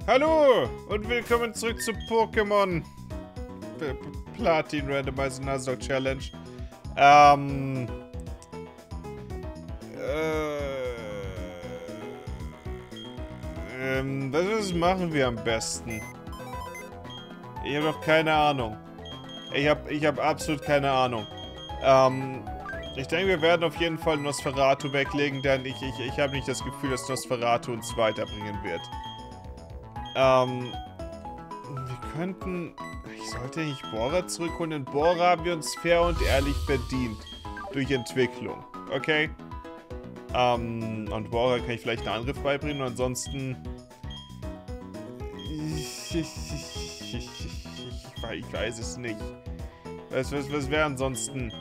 Hallo und willkommen zurück zu Pokémon Platin Randomizer Nuzlocke Challenge. Was machen wir am besten? Ich habe noch keine Ahnung. Ich hab absolut keine Ahnung. Ich denke, wir werden auf jeden Fall Nosferatu weglegen, denn ich habe nicht das Gefühl, dass Nosferatu uns weiterbringen wird. Wir könnten... Ich sollte nicht Bohrer zurückholen, denn Bohrer haben wir uns fair und ehrlich verdient. Durch Entwicklung. Okay? Und Bohrer kann ich vielleicht einen Angriff beibringen, und ansonsten... Ich weiß es nicht. Was wäre ansonsten?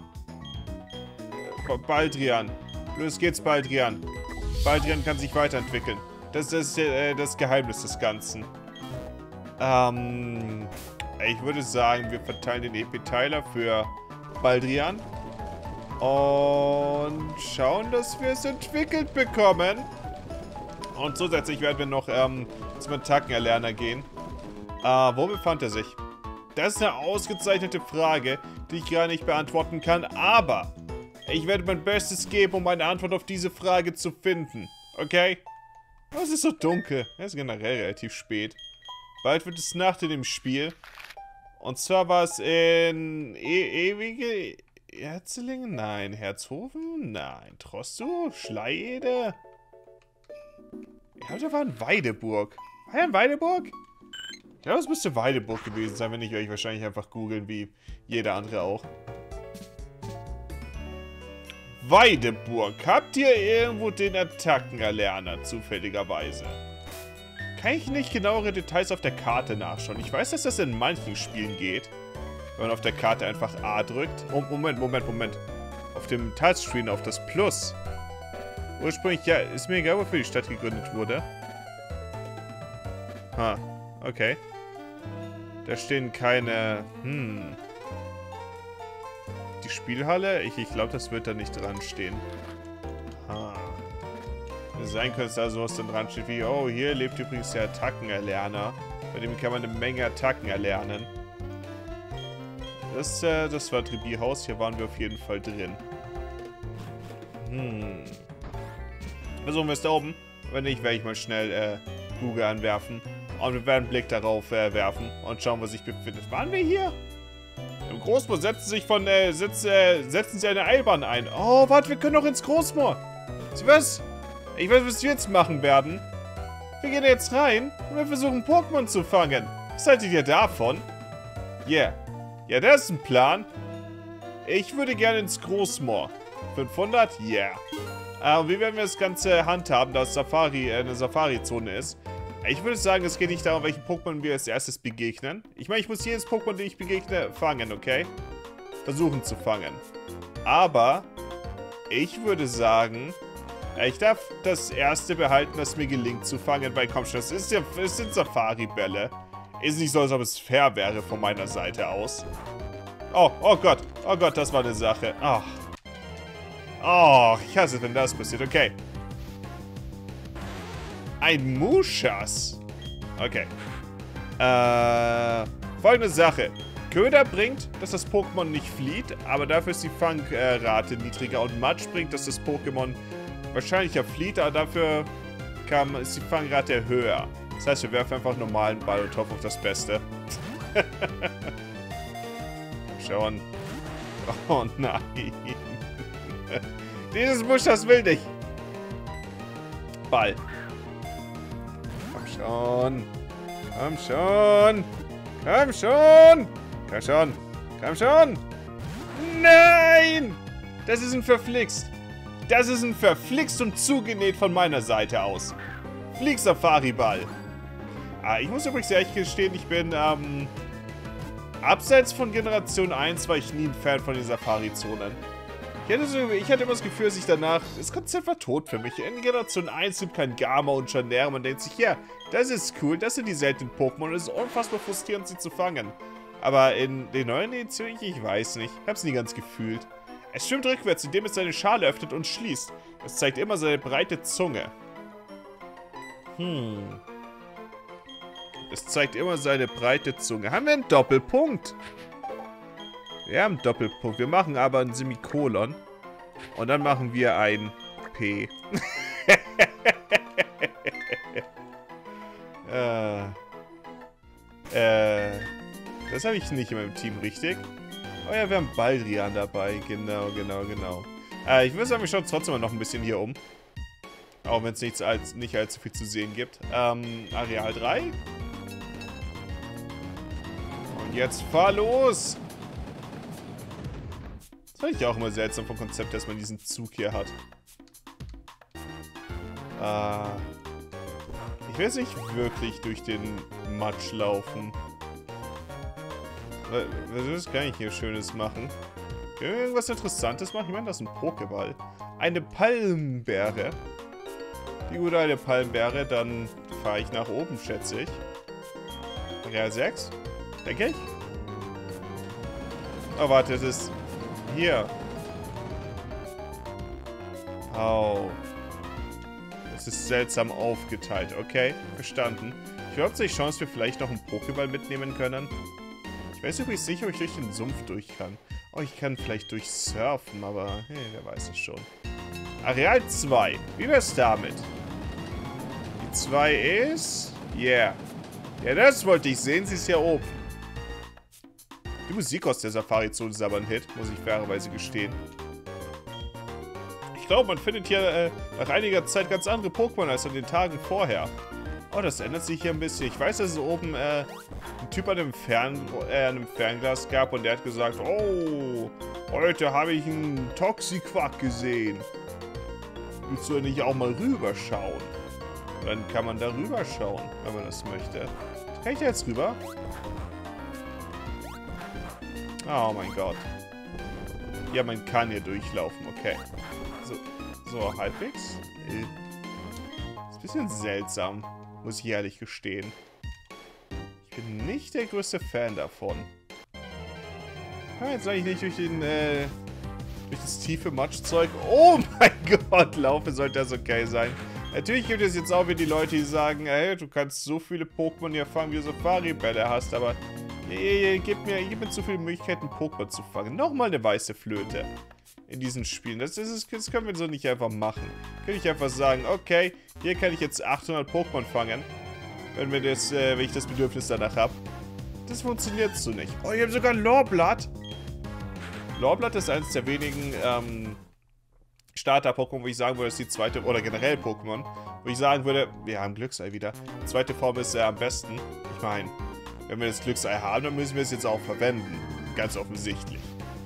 Baldrian. Los geht's, Baldrian. Baldrian kann sich weiterentwickeln. Das ist das Geheimnis des Ganzen. Ich würde sagen, wir verteilen den Epiteiler für Baldrian. Und schauen, dass wir es entwickelt bekommen. Und zusätzlich werden wir noch zum Attackenerlerner gehen. Wo befand er sich? Das ist eine ausgezeichnete Frage, die ich gar nicht beantworten kann. Aber ich werde mein Bestes geben, um eine Antwort auf diese Frage zu finden. Okay? Oh, es ist so dunkel. Es ist generell relativ spät. Bald wird es Nacht in dem Spiel. Und zwar war es in ewige Erzelingen? Nein. Herzhofen? Nein. Trostu? Schleiede? Ja, da war ein Weideburg. War ja ein Weideburg? Ich glaube, es müsste Weideburg gewesen sein, wenn ich euch wahrscheinlich einfach googeln, wie jeder andere auch. Weideburg. Habt ihr irgendwo den Attackenerlerner, zufälligerweise? Kann ich nicht genauere Details auf der Karte nachschauen? Ich weiß, dass das in manchen Spielen geht. Wenn man auf der Karte einfach A drückt. Oh, Moment. Auf dem Touchscreen, auf das Plus. Ursprünglich, ja, ist mir egal, wofür die Stadt gegründet wurde. Ha, okay. Da stehen keine... Die Spielhalle? Ich glaube, das wird da nicht dran stehen. Ha. Sein könnte es da sowas dann dran steht wie, oh, hier lebt übrigens der Attackenerlerner. Bei dem kann man eine Menge Attacken erlernen. Das war Tribierhaus, hier waren wir auf jeden Fall drin. Versuchen wir es da oben. Wenn nicht, werde ich mal schnell Google anwerfen. Und wir werden einen Blick darauf werfen und schauen, wo sich befindet. Waren wir hier? Im Großmoor setzen sie eine Eilbahn ein. Oh, warte, wir können doch ins Großmoor. Was? Ich weiß, was wir jetzt machen werden. Wir gehen jetzt rein und wir versuchen, Pokémon zu fangen. Was haltet ihr davon? Yeah. Ja, das ist ein Plan. Ich würde gerne ins Großmoor. 500? Yeah. Wie werden wir das Ganze handhaben, da es eine Safari-Zone ist? Ich würde sagen, es geht nicht darum, welchen Pokémon wir als erstes begegnen. Ich meine, ich muss jedes Pokémon, den ich begegne, fangen, okay? Versuchen zu fangen. Aber ich würde sagen, ich darf das erste behalten, das mir gelingt zu fangen, weil komm schon, es sind Safari-Bälle. Ist nicht so, als ob es fair wäre von meiner Seite aus. Oh Gott, das war eine Sache. Ach. Oh, ich hasse es, wenn das passiert, okay. Ein Muschas. Okay. Folgende Sache. Köder bringt, dass das Pokémon nicht flieht, aber dafür ist die Fangrate niedriger. Und Matsch bringt, dass das Pokémon wahrscheinlich ja flieht, aber dafür ist die Fangrate höher. Das heißt, wir werfen einfach einen normalen Ball und hoffen auf das Beste. Schauen. Oh nein. Dieses Muschas will nicht. Ball. Komm schon. Komm schon. Komm schon. Komm schon. Komm schon. Nein! Das ist ein Verflixt. Das ist ein Verflixt und zugenäht von meiner Seite aus. Flieg Safari-Ball. Ich muss übrigens ehrlich gestehen, ich bin, abseits von Generation 1 war ich nie ein Fan von den Safari-Zonen. Ich hatte immer das Gefühl, dass ich danach... Das Konzept war tot für mich. In Generation 1 gibt kein Gama und Chanera. Man denkt sich, ja, das ist cool, das sind die seltenen Pokémon und es ist unfassbar frustrierend, sie zu fangen. Aber in den neuen Editionen, ich weiß nicht. Ich hab's nie ganz gefühlt. Es schwimmt rückwärts, indem es seine Schale öffnet und schließt. Es zeigt immer seine breite Zunge. Es zeigt immer seine breite Zunge. Haben wir einen Doppelpunkt? Wir haben einen Doppelpunkt. Wir machen aber ein Semikolon. Und dann machen wir ein P. Das habe ich nicht in meinem Team, richtig? Oh ja, wir haben Baldrian dabei. Genau. Ich würde sagen, wir schauen trotzdem mal noch ein bisschen hier um. Auch wenn es nicht allzu viel zu sehen gibt. Areal 3. Und jetzt fahr los! Das fand ich auch immer seltsam vom Konzept, dass man diesen Zug hier hat. Ich will jetzt nicht wirklich durch den Matsch laufen. Was will das gar nicht hier Schönes machen? Können wir irgendwas Interessantes machen? Ich meine, das ist ein Pokéball. Eine Palmbeere. Die gute alte Palmbeere. Dann fahre ich nach oben, schätze ich. Areal 6? Denke ich. Oh, warte, das ist hier. Oh. Es ist seltsam aufgeteilt. Okay, verstanden. Ich glaube, es ist die Chance, dass wir vielleicht noch einen Pokéball mitnehmen können. Ich weiß übrigens nicht, ob ich durch den Sumpf durch kann. Oh, ich kann vielleicht durchsurfen, aber hey, wer weiß es schon. Areal 2. Wie wär's damit? Die 2 ist... Yeah. Ja, das wollte ich sehen. Sie ist hier oben. Die Musik aus der Safari-Zone ist aber ein Hit, muss ich fairerweise gestehen. Ich glaube, man findet hier nach einiger Zeit ganz andere Pokémon als an den Tagen vorher. Oh, das ändert sich hier ein bisschen. Ich weiß, dass es oben ein Typ an einem Fernglas gab und der hat gesagt, oh, heute habe ich einen Toxiquack gesehen. Willst du nicht auch mal rüberschauen? Und dann kann man da rüberschauen, wenn man das möchte. Kann ich da jetzt rüber? Oh mein Gott. Ja, man kann hier durchlaufen, okay. So halbwegs. Ist ein bisschen seltsam, muss ich ehrlich gestehen. Ich bin nicht der größte Fan davon. Kann man jetzt eigentlich nicht durch das tiefe Matschzeug... Oh mein Gott, laufen sollte das okay sein. Natürlich gibt es jetzt auch wieder die Leute, die sagen, hey, du kannst so viele Pokémon hier fangen, wie du Safari-Bälle hast, aber... Gib mir zu viele Möglichkeiten, Pokémon zu fangen. Nochmal eine weiße Flöte in diesen Spielen. Das können wir so nicht einfach machen. Kann ich einfach sagen, okay, hier kann ich jetzt 800 Pokémon fangen, wenn ich das Bedürfnis danach habe. Das funktioniert so nicht. Oh, ich habe sogar ein Lorblatt. Lorblatt ist eines der wenigen Starter-Pokémon, wo ich sagen würde, das ist die zweite, oder generell Pokémon, wo ich sagen würde, wir haben Glücksei wieder. Die zweite Form ist am besten. Ich meine, wenn wir das Glücksei haben, dann müssen wir es jetzt auch verwenden. Ganz offensichtlich.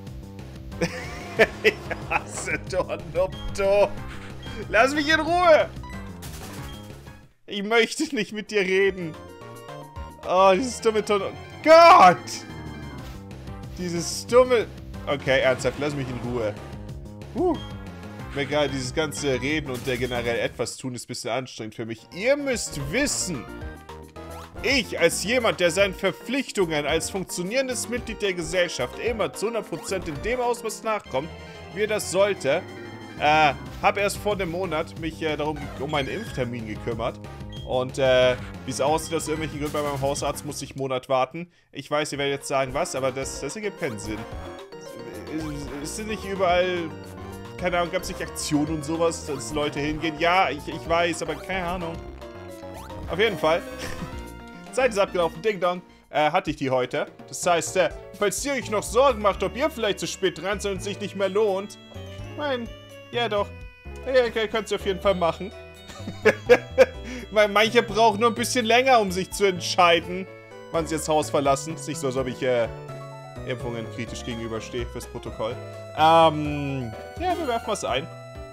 Ich hasse Dornopto. Lass mich in Ruhe. Ich möchte nicht mit dir reden. Oh, dieses dumme Dornopto. Gott! Dieses dumme... Okay, ernsthaft, lass mich in Ruhe. Mir gerade dieses ganze Reden und generell etwas tun ist ein bisschen anstrengend für mich. Ihr müsst wissen... Ich, als jemand, der seinen Verpflichtungen als funktionierendes Mitglied der Gesellschaft immer zu 100% in dem Ausmaß nachkommt, wie er das sollte, habe erst vor einem Monat mich um meinen Impftermin gekümmert. Und wie es aussieht, aus irgendwelchen Gründen bei meinem Hausarzt, musste ich einen Monat warten. Ich weiß, ihr werdet jetzt sagen, was, aber das ergibt keinen Sinn. Ist denn nicht überall, keine Ahnung, gab es nicht Aktionen und sowas, dass Leute hingehen? Ja, ich weiß, aber keine Ahnung. Auf jeden Fall. Zeit ist abgelaufen, Ding Dong. Hatte ich die heute. Das heißt, falls ihr euch noch Sorgen macht, ob ihr vielleicht zu spät dran seid und es sich nicht mehr lohnt. Nein, ja doch. Ja, könnt ihr auf jeden Fall machen. Weil manche brauchen nur ein bisschen länger, um sich zu entscheiden, wann sie das Haus verlassen. Ist nicht so, als ob ich Impfungen kritisch gegenüberstehe fürs Protokoll. Ja, wir werfen was ein.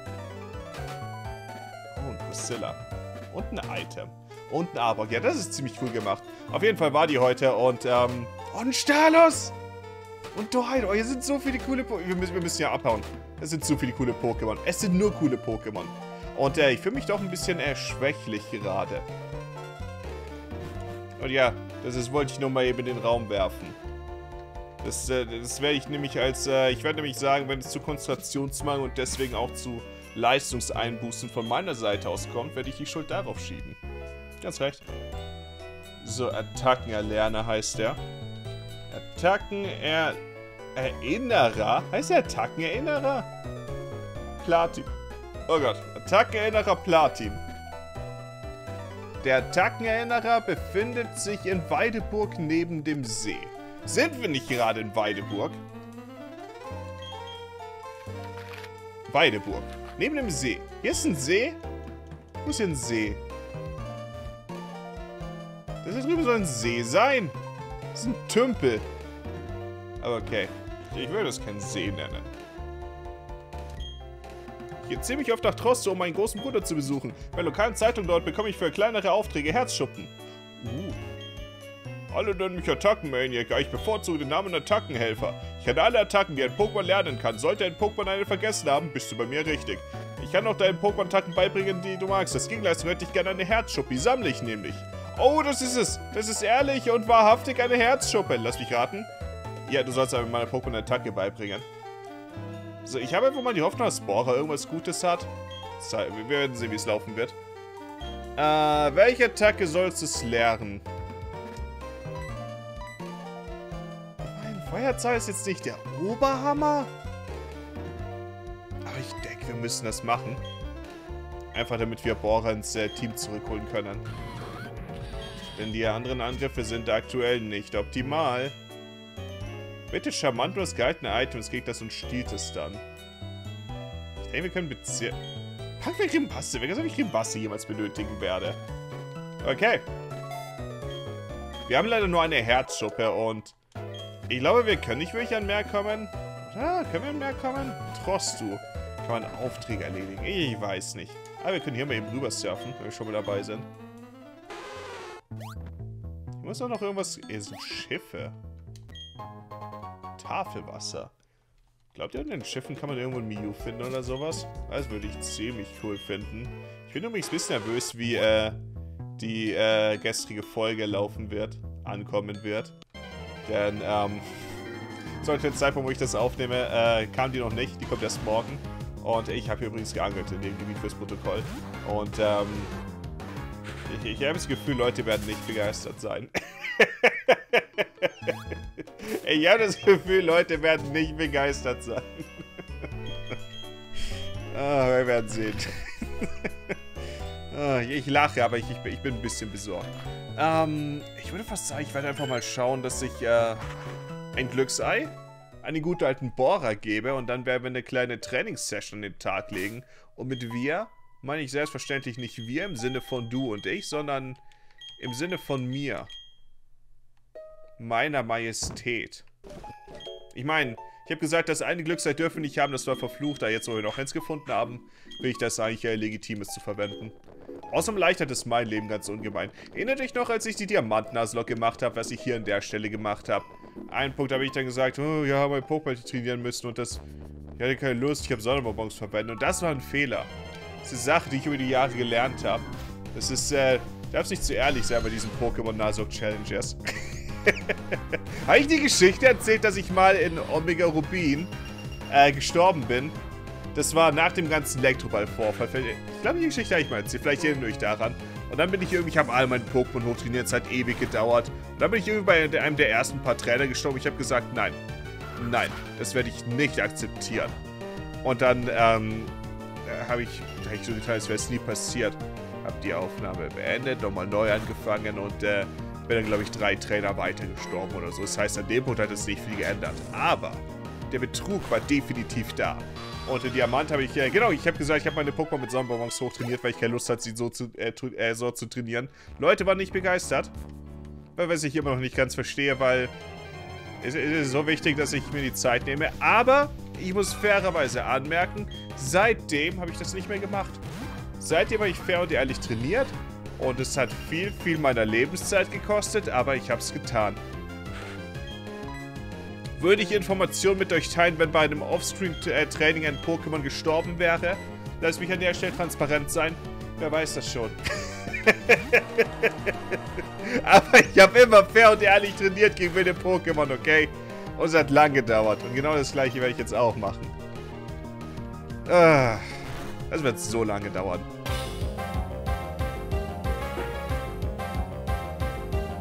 Oh, ein Priscilla. Und ein Item. Und ein Arbok. Ja, das ist ziemlich cool gemacht. Auf jeden Fall war die heute und, oh, ein Stalos! Und Dorito. Oh, hier sind so viele coole Pokémon. Wir müssen ja abhauen. Es sind so viele coole Pokémon. Es sind nur coole Pokémon. Und, ich fühle mich doch ein bisschen schwächlich gerade. Und ja, wollte ich nur mal eben in den Raum werfen. Das werde ich nämlich ich werde nämlich sagen, wenn es zu Konzentrationsmangel und deswegen auch zu Leistungseinbußen von meiner Seite aus kommt, werde ich die Schuld darauf schieben. Ganz recht. So, Attackenerlerner heißt der. Attackenerinnerer? Heißt der Attackenerinnerer? Platin. Oh Gott. Attackenerinnerer Platin. Der Attackenerinnerer befindet sich in Weideburg neben dem See. Sind wir nicht gerade in Weideburg? Weideburg. Neben dem See. Hier ist ein See. Wo ist hier ein See? Das hier drüben soll ein See sein. Das ist ein Tümpel. Aber okay. Ich würde es keinen See nennen. Ich gehe ziemlich oft nach Troste, um meinen großen Bruder zu besuchen. Bei der lokalen Zeitung dort bekomme ich für kleinere Aufträge Herzschuppen. Alle nennen mich Attackenmaniac, ich bevorzuge den Namen Attackenhelfer. Ich kann alle Attacken, die ein Pokémon lernen kann. Sollte ein Pokémon eine vergessen haben, bist du bei mir richtig. Ich kann auch deinen Pokémon-Attacken beibringen, die du magst. Als Gegenleistung hätte ich gerne eine Herzschuppe. Die sammle ich nämlich. Oh, das ist es. Das ist ehrlich und wahrhaftig eine Herzschuppe. Lass mich raten. Ja, du sollst aber meine Pokémon-Attacke beibringen. So, ich habe einfach mal die Hoffnung, dass Bohrer irgendwas Gutes hat. Wir werden sehen, wie es laufen wird. Welche Attacke sollst du lernen? Mein Feuerzeug ist jetzt nicht der Oberhammer. Aber ich denke, wir müssen das machen. Einfach damit wir Bohrer ins Team zurückholen können. Denn die anderen Angriffe sind aktuell nicht optimal. Bitte charmant und das gehaltene Items gegen das und stiehlt es dann. Ich denke, wir können Bezirk. Packen wir Grimbasse weg, als ob ich Grimbasse jemals benötigen werde. Okay. Wir haben leider nur eine Herzschuppe und ich glaube, wir können nicht wirklich an Meer kommen. Oder? Können wir an Meer kommen? Trostu. Kann man Aufträge erledigen? Ich weiß nicht. Aber wir können hier mal eben rüber surfen, wenn wir schon mal dabei sind. Hier muss auch noch irgendwas. Hier sind Schiffe. Tafelwasser. Glaubt ihr, in den Schiffen kann man irgendwo ein Miu finden oder sowas? Das würde ich ziemlich cool finden. Ich bin übrigens ein bisschen nervös, wie die gestrige Folge ankommen wird. Denn, zu dem Zeitpunkt, wo ich das aufnehme, kam die noch nicht. Die kommt erst morgen. Und ich habe hier übrigens geangelt in dem Gebiet fürs Protokoll. Und, ich habe das Gefühl, Leute werden nicht begeistert sein. Ich habe das Gefühl, Leute werden nicht begeistert sein. Wir werden sehen. Ich lache, aber ich bin ein bisschen besorgt. Ich würde fast sagen, ich werde einfach mal schauen, dass ich ein Glücksei an den guten alten Bohrer gebe und dann werden wir eine kleine Trainingssession an den Tag legen. Und mit wir meine ich selbstverständlich nicht wir im Sinne von du und ich, sondern im Sinne von mir. Meiner Majestät. Ich meine, ich habe gesagt, das eine Glücksei dürfen wir nicht haben, das war verflucht. Da jetzt, wo wir noch eins gefunden haben, finde ich das eigentlich legitim, es zu verwenden. Außerdem erleichtert es mein Leben ganz ungemein. Erinnert dich noch, als ich die Diamantnaslok gemacht habe, was ich hier an der Stelle gemacht habe? Einen Punkt habe ich dann gesagt, oh ja, mein Pokémon trainieren müssen und das... Ich hatte keine Lust, ich habe Sonnenbonbons verwendet und das war ein Fehler. Das ist eine Sache, die ich über die Jahre gelernt habe. Das ist, darfst nicht zu ehrlich sein bei diesen Pokémon-Naslok-Challenges. Habe ich die Geschichte erzählt, dass ich mal in Omega Rubin gestorben bin? Das war nach dem ganzen Elektroball-Vorfall. Ich glaube, die Geschichte habe ich mal erzählt. Vielleicht erinnert ihr euch daran. Und dann bin ich irgendwie, ich habe all meinen Pokémon hochtrainiert. Es hat ewig gedauert. Und dann bin ich irgendwie bei einem der ersten paar Trainer gestorben. Ich habe gesagt, nein. Nein, das werde ich nicht akzeptieren. Und dann, habe ich so getan, als wäre es nie passiert. Habe die Aufnahme beendet, nochmal neu angefangen und, bin dann, glaube ich, 3 Trainer weiter gestorben oder so. Das heißt, an dem Punkt hat es nicht viel geändert. Aber der Betrug war definitiv da. Und den Diamant habe ich, genau, ich habe gesagt, ich habe meine Pokémon mit Sonnenbonbons hochtrainiert, weil ich keine Lust hatte, sie so zu trainieren. Leute waren nicht begeistert. Was ich immer noch nicht ganz verstehe, weil es ist so wichtig, dass ich mir die Zeit nehme. Aber ich muss fairerweise anmerken, seitdem habe ich das nicht mehr gemacht. Seitdem habe ich fair und ehrlich trainiert. Und es hat viel, viel meiner Lebenszeit gekostet, aber ich habe es getan. Würde ich Informationen mit euch teilen, wenn bei einem Offstream-Training ein Pokémon gestorben wäre? Lass mich an der Stelle transparent sein. Wer weiß das schon. Aber ich habe immer fair und ehrlich trainiert gegen meine Pokémon, okay? Und es hat lang gedauert. Und genau das gleiche werde ich jetzt auch machen. Das wird so lange dauern.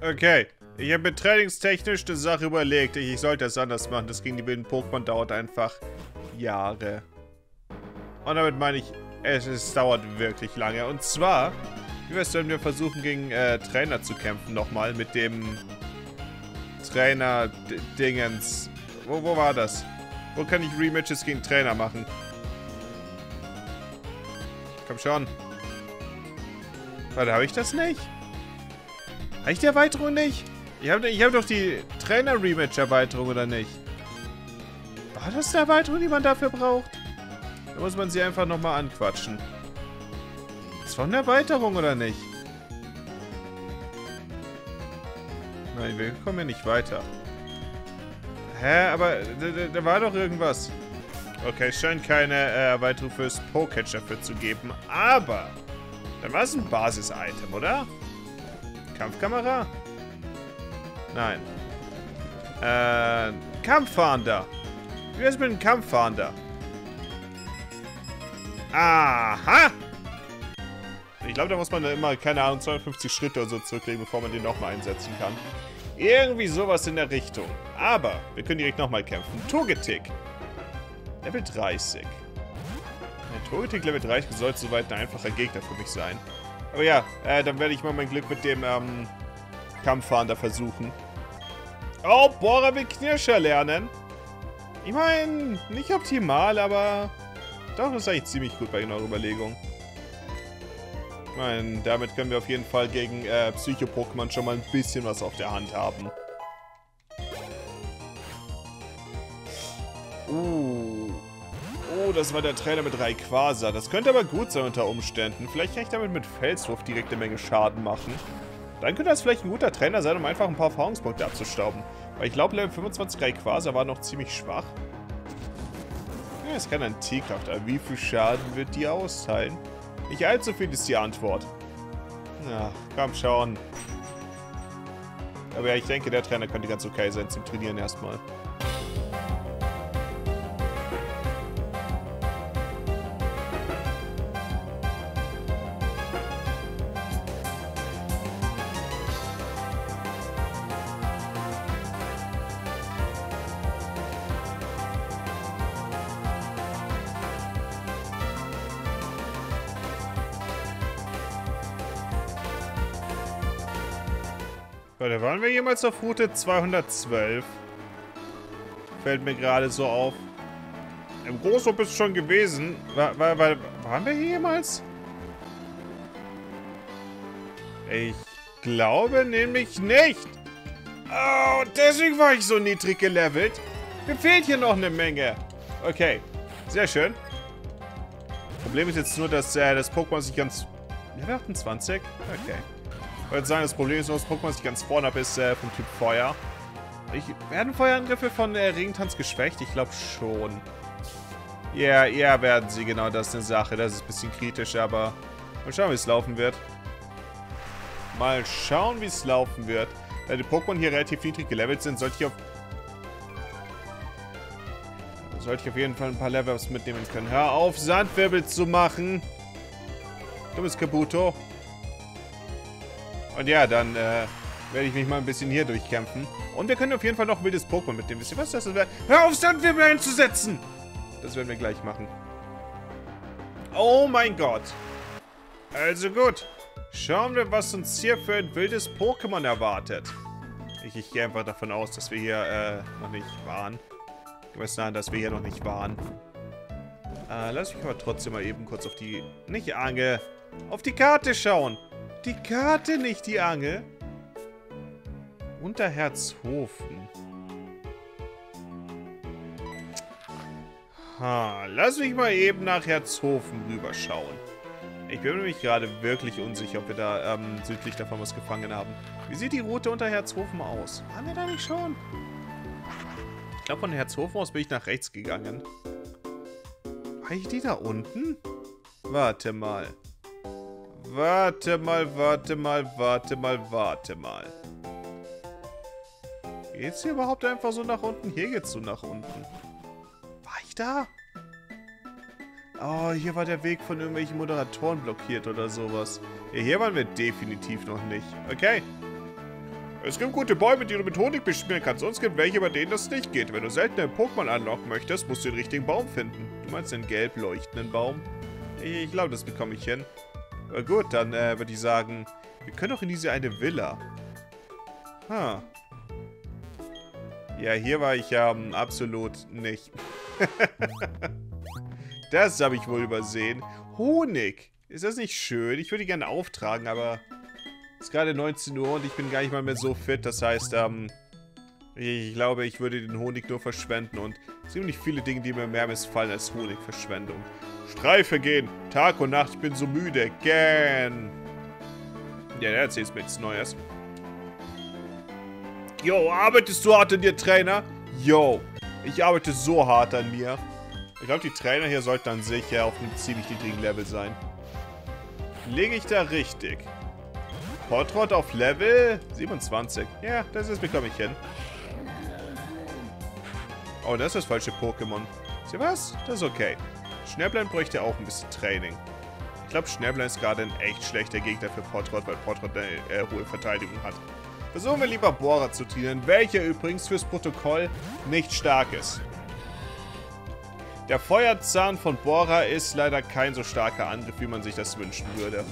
Okay. Ich habe mir trainingstechnisch eine Sache überlegt. Ich sollte es anders machen. Das gegen die wilden Pokémon dauert einfach Jahre. Und damit meine ich, es dauert wirklich lange. Und zwar, wie wär's, wenn wir versuchen, gegen Trainer zu kämpfen nochmal mit dem Trainer-Dingens. Wo war das? Wo kann ich Rematches gegen Trainer machen? Komm schon. Warte, habe ich das nicht? Habe ich die Erweiterung nicht? Ich hab doch die Trainer-Rematch-Erweiterung, oder nicht? War das die Erweiterung, die man dafür braucht? Da muss man sie einfach nochmal anquatschen. Das war eine Erweiterung, oder nicht? Nein, wir kommen ja nicht weiter. Hä, aber da war doch irgendwas. Okay, es scheint keine Erweiterung fürs Pokécatch dafür zu geben, aber dann war es ein Basis-Item, oder? Kampfkamera? Nein. Kampffahnder. Wie wär's mit dem Kampffahnder? Aha! Ich glaube, da muss man immer, keine Ahnung, 250 Schritte oder so zurücklegen, bevor man den nochmal einsetzen kann. Irgendwie sowas in der Richtung. Aber wir können direkt nochmal kämpfen. Togetic. Level 30. Der Togetic Level 30 sollte soweit ein einfacher Gegner für mich sein. Aber ja, dann werde ich mal mein Glück mit dem Kampffahnder versuchen. Oh, Bohrer will Knirscher lernen. Ich meine, nicht optimal, aber doch, das ist eigentlich ziemlich gut bei eurer Überlegung. Ich meine, damit können wir auf jeden Fall gegen Psycho-Pokémon schon mal ein bisschen was auf der Hand haben. Oh, das war der Trainer mit Rayquaza. Das könnte aber gut sein unter Umständen. Vielleicht kann ich damit mit Felswurf direkt eine Menge Schaden machen. Dann könnte das vielleicht ein guter Trainer sein, um einfach ein paar Erfahrungspunkte abzustauben. Weil ich glaube, Level 25 Rayquaza war noch ziemlich schwach. Ja, es kann ein T-Kraft, aber wie viel Schaden wird die austeilen? Nicht allzu viel ist die Antwort. Na, komm schon. Aber ja, ich denke, der Trainer könnte ganz okay sein zum Trainieren erstmal. Warte, waren wir jemals auf Route 212? Fällt mir gerade so auf. Im Großhof ist schon gewesen. Waren wir hier jemals? Ich glaube nämlich nicht. Oh, deswegen war ich so niedrig gelevelt. Mir fehlt hier noch eine Menge. Okay, sehr schön. Problem ist jetzt nur, dass das Pokémon sich ganz... Level 28? Okay. Ich wollte sagen, das Problem ist nur, dass Pokémon sich ganz vorne ab ist vom Typ Feuer. Werden Feuerangriffe von Regentanz geschwächt? Ich glaube schon. Ja, werden sie, genau, das ist eine Sache. Das ist ein bisschen kritisch, aber mal schauen, wie es laufen wird. Mal schauen, wie es laufen wird. Da die Pokémon hier relativ niedrig gelevelt sind, sollte ich auf jeden Fall ein paar Levels mitnehmen können. Hör auf, Sandwirbel zu machen. Dummes Kabuto. Und ja, dann werde ich mich mal ein bisschen hier durchkämpfen. Und wir können auf jeden Fall noch ein wildes Pokémon mitnehmen. Wisst ihr was das wäre? Hör auf, Sandwirbel einzusetzen! Das werden wir gleich machen. Oh mein Gott. Also gut. Schauen wir, was uns hier für ein wildes Pokémon erwartet. Ich gehe einfach davon aus, dass wir hier noch nicht waren. Ich weiß nicht, dass wir hier noch nicht waren. Lass mich aber trotzdem mal eben kurz auf die... Nicht Angel. Auf die Karte schauen. Die Karte, nicht die Angel. Unterherzhofen. Lass mich mal eben nach Herzhofen rüberschauen. Ich bin nämlich gerade wirklich unsicher, ob wir da südlich davon was gefangen haben. Wie sieht die Route unter Herzhofen aus? Waren wir da nicht schon? Ich glaube, von Herzhofen aus bin ich nach rechts gegangen. War ich die da unten? Warte mal. Warte mal. Geht's hier überhaupt einfach so nach unten? Hier geht's so nach unten. War ich da? Oh, hier war der Weg von irgendwelchen Moderatoren blockiert oder sowas. Ja, hier waren wir definitiv noch nicht. Okay. Es gibt gute Bäume, die du mit Honig bespielen kannst. Und es gibt welche, bei denen das nicht geht. Wenn du seltene Pokémon anlocken möchtest, musst du den richtigen Baum finden. Du meinst den gelb leuchtenden Baum? Ich glaube, das bekomme ich hin. Aber gut, dann würde ich sagen, wir können doch in diese eine Villa. Ja, hier war ich absolut nicht. Das habe ich wohl übersehen. Honig. Ist das nicht schön? Ich würde die gerne auftragen, aber es ist gerade 19 Uhr und ich bin gar nicht mal mehr so fit. Das heißt, ich glaube, ich würde den Honig nur verschwenden und ziemlich viele Dinge, die mir mehr missfallen als Honigverschwendung. Streife gehen. Tag und Nacht. Ich bin so müde. Gern. Ja, der erzählt mir nichts Neues. Yo, arbeitest du hart an dir, Trainer? Yo, ich arbeite so hart an mir. Ich glaube, die Trainer hier sollten an sich auf einem ziemlich niedrigen Level sein. Liege ich da richtig? Potrot auf Level 27. Ja, das bekomme ich hin. Oh, das ist das falsche Pokémon. Seht ihr was? Das ist okay. Schnäpplein bräuchte auch ein bisschen Training. Ich glaube, Schnäpplein ist gerade ein echt schlechter Gegner für Potrot, weil Potrot eine hohe Verteidigung hat. Versuchen wir lieber Bohrer zu trainieren, welcher übrigens fürs Protokoll nicht stark ist. Der Feuerzahn von Bohrer ist leider kein so starker Angriff, wie man sich das wünschen würde.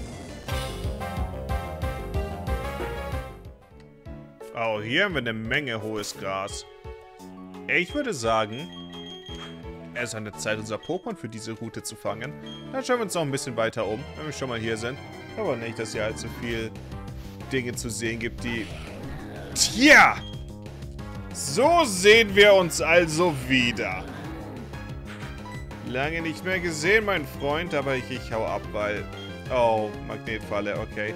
Oh, hier haben wir eine Menge hohes Gras. Ich würde sagen, es ist an der Zeit, unser Pokémon für diese Route zu fangen. Dann schauen wir uns noch ein bisschen weiter um, wenn wir schon mal hier sind. Aber nicht, dass hier allzu viel Dinge zu sehen gibt, die... Tja! So sehen wir uns also wieder. Lange nicht mehr gesehen, mein Freund, aber ich hau ab, weil... Oh, Magnetfalle, okay.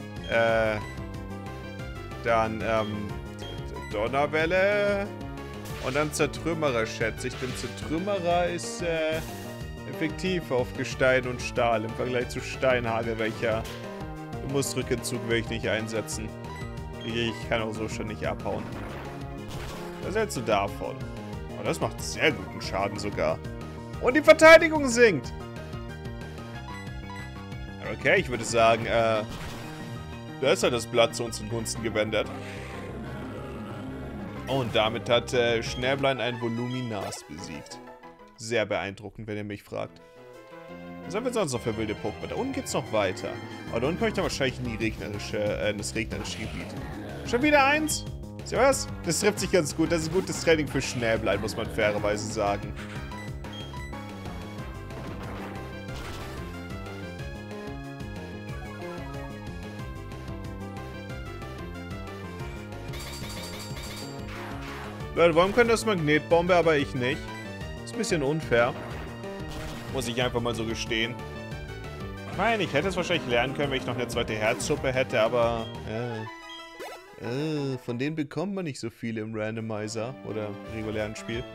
Dann, Donnerwelle... Und dann Zertrümmerer, schätze ich. Denn Zertrümmerer ist, effektiv auf Gestein und Stahl im Vergleich zu Steinhagel, welcher Mussrückenzug will ich nicht einsetzen. Ich kann auch so schon nicht abhauen. Was hältst du davon? Oh, das macht sehr guten Schaden sogar. Und die Verteidigung sinkt. Okay, ich würde sagen, da ist halt das Blatt zu unseren Gunsten gewendet. Und damit hat Schnäblein ein Voluminas besiegt. Sehr beeindruckend, wenn ihr mich fragt. Was haben wir sonst noch für wilde Pokémon? Da unten geht's noch weiter. Aber da unten komme ich dann wahrscheinlich in das regnerische Gebiet. Schon wieder eins? Seht ihr was? Das trifft sich ganz gut. Das ist ein gutes Training für Schnäblein, muss man fairerweise sagen. Leute, warum kann das Magnetbombe, aber ich nicht? Ist ein bisschen unfair. Muss ich einfach mal so gestehen. Ich meine, ich hätte es wahrscheinlich lernen können, wenn ich noch eine zweite Herzsuppe hätte, aber... von denen bekommt man nicht so viele im Randomizer oder regulären Spiel.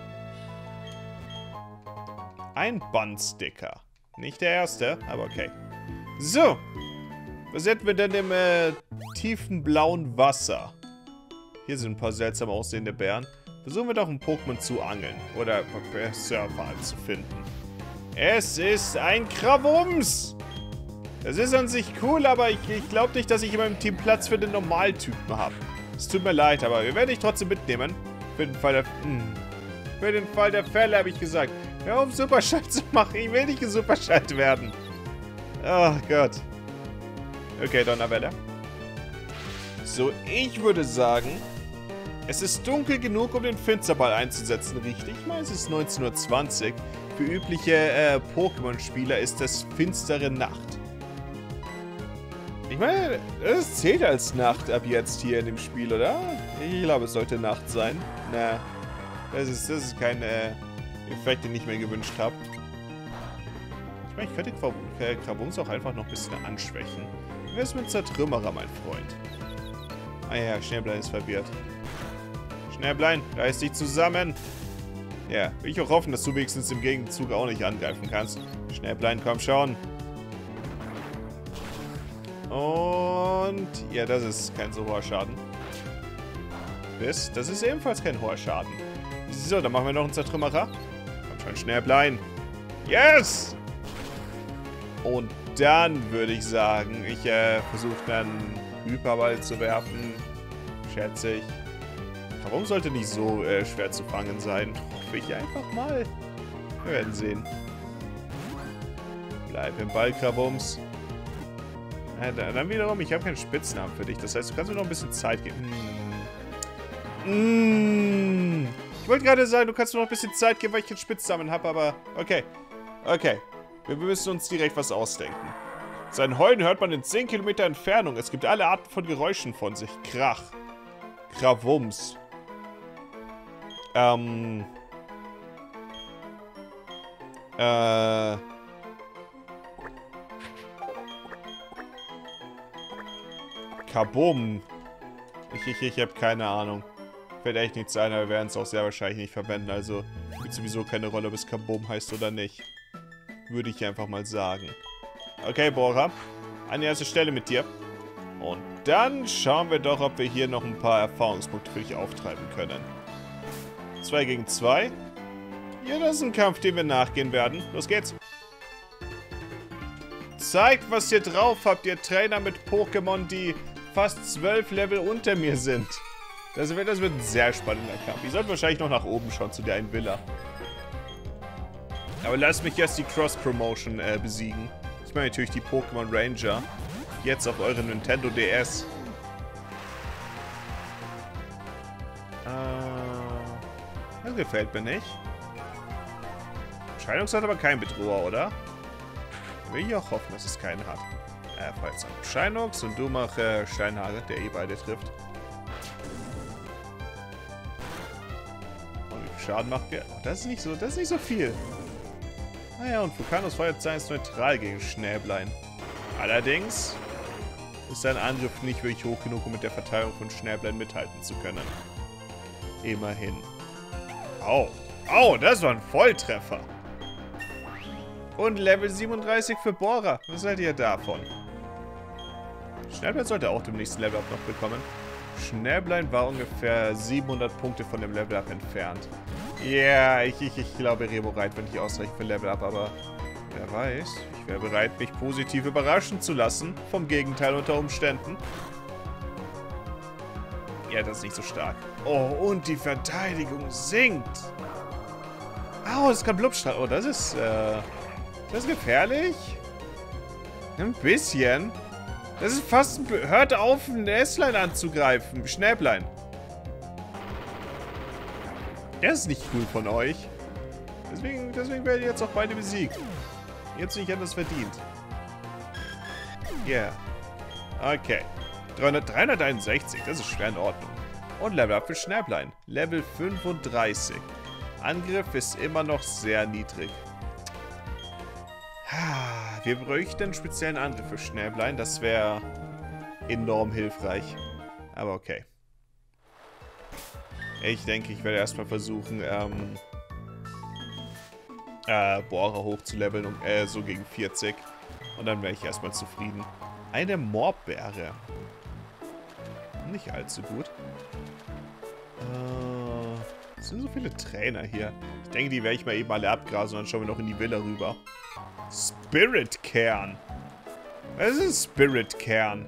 Ein Bun-Sticker. Nicht der erste, aber okay. So. Was hätten wir denn im tiefen blauen Wasser? Hier sind ein paar seltsam aussehende Bären. Versuchen wir doch ein Pokémon zu angeln. Oder Surfer zu finden. Es ist ein Krawums! Das ist an sich cool, aber ich glaube nicht, dass ich in meinem Team Platz für den Normaltypen habe. Es tut mir leid, aber wir werden dich trotzdem mitnehmen. Für den Fall der Fälle habe ich gesagt. Hör auf, Superschalt zu machen. Ich will nicht gesuperschalt werden. Oh Gott. Okay, Donnerwelle. So, ich würde sagen... Es ist dunkel genug, um den Finsterball einzusetzen, richtig? Ich meine, es ist 19:20 Uhr. Für übliche Pokémon-Spieler ist das finstere Nacht. Ich meine, das zählt als Nacht ab jetzt hier in dem Spiel, oder? Ich glaube, es sollte Nacht sein. Na, das ist kein Effekt, den ich mir gewünscht habe. Ich meine, ich könnte Krawums auch einfach noch ein bisschen anschwächen. Wer ist mit Zertrümmerer, mein Freund? Ah ja, Schnäblein ist verwirrt. Schnäblein, reiß dich zusammen. Ja, will ich auch hoffen, dass du wenigstens im Gegenzug auch nicht angreifen kannst. Schnäblein, komm schon. Und... ja, das ist kein so hoher Schaden. Das ist ebenfalls kein hoher Schaden. So, dann machen wir noch einen Zertrümmerer. Komm schon, Schnäblein. Yes! Und dann würde ich sagen, ich versuche dann Hyperball zu werfen. Schätze ich. Warum sollte nicht so schwer zu fangen sein? Hoffe ich einfach mal. Wir werden sehen. Bleib im Ball, Krabums. Dann wiederum, ich habe keinen Spitznamen für dich. Das heißt, du kannst mir noch ein bisschen Zeit geben. Ich wollte gerade sagen, du kannst mir noch ein bisschen Zeit geben, weil ich keinen Spitznamen habe, aber okay. Okay. Wir müssen uns direkt was ausdenken. Sein Heulen hört man in 10 Kilometer Entfernung. Es gibt alle Arten von Geräuschen von sich. Krach. Krawums. Kabum. Ich habe keine Ahnung. Fällt echt nichts ein, aber wir werden es auch sehr wahrscheinlich nicht verwenden. Also spielt sowieso keine Rolle, ob es Kabum heißt oder nicht. Würde ich einfach mal sagen. Okay, Bohrer. An die erste Stelle mit dir. Und dann schauen wir doch, ob wir hier noch ein paar Erfahrungspunkte für dich auftreiben können. 2 gegen 2. Ja, das ist ein Kampf, dem wir nachgehen werden. Los geht's. Zeigt, was ihr drauf habt, ihr Trainer mit Pokémon, die fast 12 Level unter mir sind. Das wird ein sehr spannender Kampf. Ich sollte wahrscheinlich noch nach oben schauen zu der einen Villa. Aber lasst mich erst die Cross-Promotion besiegen. Ich meine natürlich die Pokémon Ranger. Jetzt auf euren Nintendo DS. Das gefällt mir nicht. Scheinox hat aber keinen Bedroher, oder? Will ich auch hoffen, dass es keinen hat. Falls dann Scheinox und du mach Steinhagel, der beide trifft. Und wie viel Schaden macht der? Oh, das ist nicht so viel. Naja, und Vulcanus Feuerzahn ist neutral gegen Schnäblein. Allerdings ist sein Angriff nicht wirklich hoch genug, um mit der Verteilung von Schnäblein mithalten zu können. Immerhin. Au. Au, das war ein Volltreffer. Und Level 37 für Bohrer. Was seid ihr davon? Schnäblein sollte auch dem nächsten Level-Up noch bekommen. Schnäblein war ungefähr 700 Punkte von dem Level-Up entfernt. Ja, ich glaube, ich wäre bereit, wenn ich ausreichend für Level-Up, aber wer weiß. Ich wäre bereit, mich positiv überraschen zu lassen. Vom Gegenteil unter Umständen. Ja, das ist nicht so stark. Oh, und die Verteidigung sinkt. Au, es kann Blubstrahl. Oh, das ist gefährlich. Ein bisschen. Das ist fast ein... Hört auf, ein S-Line anzugreifen. Schnäblein. Das ist nicht cool von euch. Deswegen werdet ihr jetzt auch beide besiegt. Jetzt nicht anders verdient. Yeah. Okay. 361. Das ist schwer in Ordnung. Und Level Up für Schnäblein. Level 35. Angriff ist immer noch sehr niedrig. Wir bräuchten einen speziellen Angriff für Schnäblein. Das wäre enorm hilfreich. Aber okay. Ich denke, ich werde erstmal versuchen, Bohrer hochzuleveln, so gegen 40. Und dann wäre ich erstmal zufrieden. Eine Morbbeere. Nicht allzu gut. Es sind so viele Trainer hier. Ich denke, die werde ich mal eben alle abgrasen und dann schauen wir noch in die Villa rüber. Spirit-Kern. Was ist ein Spirit-Kern?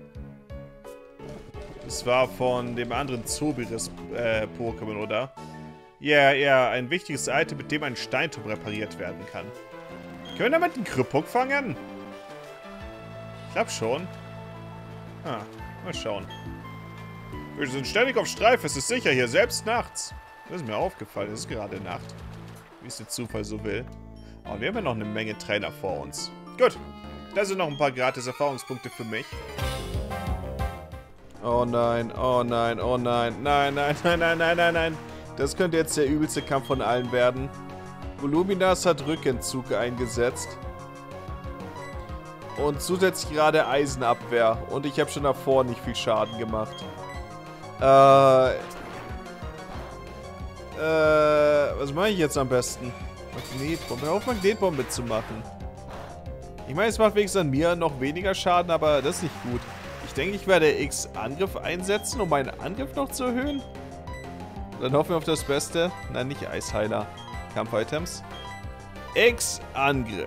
Das war von dem anderen Zobiris-Pokémon, oder? Ja, ein wichtiges Item, mit dem ein Steinturm repariert werden kann. Können wir damit einen Krüppuk fangen? Ich glaube schon. Mal schauen. Wir sind ständig auf Streif, es ist sicher hier, selbst nachts. Das ist mir aufgefallen, es ist gerade Nacht. Wie es der Zufall so will. Aber wir haben ja noch eine Menge Trainer vor uns. Gut, das sind noch ein paar gratis Erfahrungspunkte für mich. Oh nein, oh nein, oh nein. Nein, nein, nein, nein, nein, nein, nein. Das könnte jetzt der übelste Kampf von allen werden. Voluminas hat Rückentzug eingesetzt. Und zusätzlich gerade Eisenabwehr. Und ich habe schon davor nicht viel Schaden gemacht. Was mache ich jetzt am besten? Magnetbombe. Hör auf, Magnetbombe zu machen. Ich meine, es macht wenigstens an mir noch weniger Schaden, aber das ist nicht gut. Ich denke, ich werde X-Angriff einsetzen, um meinen Angriff noch zu erhöhen. Dann hoffen wir auf das Beste. Nein, nicht Eisheiler. Kampf-Items. X-Angriff.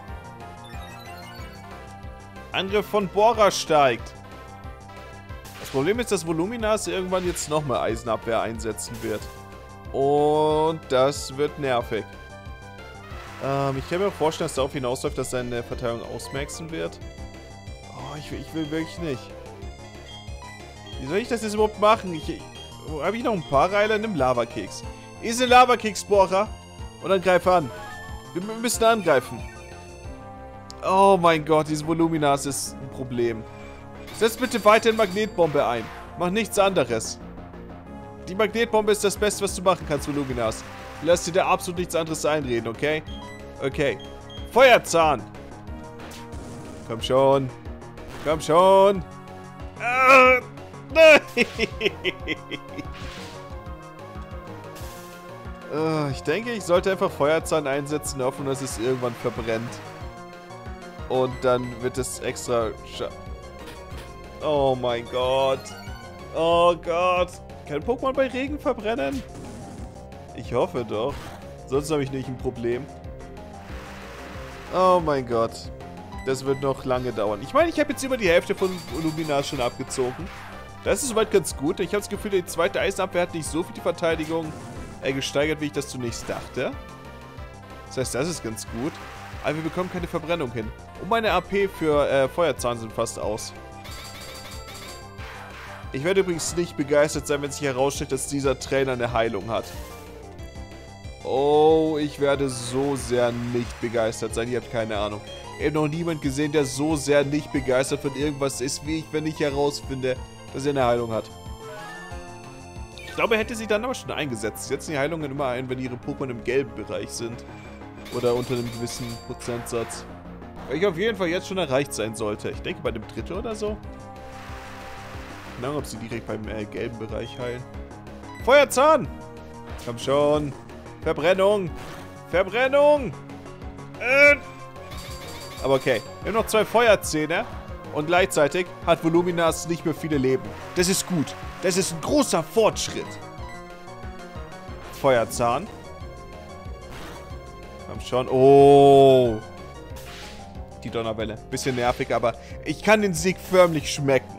Angriff von Bohrer steigt. Problem ist, dass Voluminas irgendwann jetzt nochmal Eisenabwehr einsetzen wird. Und das wird nervig. Ich kann mir vorstellen, dass darauf hinausläuft, dass seine Verteidigung ausmaxen wird. Oh, ich will wirklich nicht. Wie soll ich das jetzt überhaupt machen? Habe ich noch ein paar Reiler? Nimm Lavakeks. Ist ein Lavakeks-Bohrer. Und dann greif an. Wir müssen angreifen. Oh mein Gott, diese Voluminas ist ein Problem. Setz bitte weiterhin Magnetbombe ein. Mach nichts anderes. Die Magnetbombe ist das Beste, was du machen kannst, Voluminas. Lass dir da absolut nichts anderes einreden, okay? Okay. Feuerzahn! Komm schon. Komm schon. Nein! Ich denke, ich sollte einfach Feuerzahn einsetzen, hoffen, dass es irgendwann verbrennt. Und dann wird es extra... Oh mein Gott. Oh Gott. Kann Pokémon bei Regen verbrennen? Ich hoffe doch. Sonst habe ich nicht ein Problem. Oh mein Gott. Das wird noch lange dauern. Ich meine, ich habe jetzt über die Hälfte von Luminas schon abgezogen. Das ist soweit ganz gut. Ich habe das Gefühl, die zweite Eisenabwehr hat nicht so viel die Verteidigung gesteigert, wie ich das zunächst dachte. Das heißt, das ist ganz gut. Aber wir bekommen keine Verbrennung hin. Und meine AP für Feuerzahn sind fast aus. Ich werde übrigens nicht begeistert sein, wenn sich herausstellt, dass dieser Trainer eine Heilung hat. Oh, ich werde so sehr nicht begeistert sein. Ihr habt keine Ahnung. Ich habe noch niemanden gesehen, der so sehr nicht begeistert von irgendwas ist, wie ich, wenn ich herausfinde, dass er eine Heilung hat. Ich glaube, er hätte sie dann aber schon eingesetzt. Sie setzen die Heilungen immer ein, wenn ihre Pokémon im gelben Bereich sind. Oder unter einem gewissen Prozentsatz. Welcher auf jeden Fall jetzt schon erreicht sein sollte. Ich denke bei dem dritten oder so. Keine Ahnung, ob sie direkt beim gelben Bereich heilen. Feuerzahn! Komm schon. Verbrennung. Verbrennung. Aber okay. Wir haben noch 2 Feuerzähne. Und gleichzeitig hat Voluminas nicht mehr viele Leben. Das ist gut. Das ist ein großer Fortschritt. Feuerzahn. Komm schon. Oh. Die Donnerwelle. Bisschen nervig, aber ich kann den Sieg förmlich schmecken.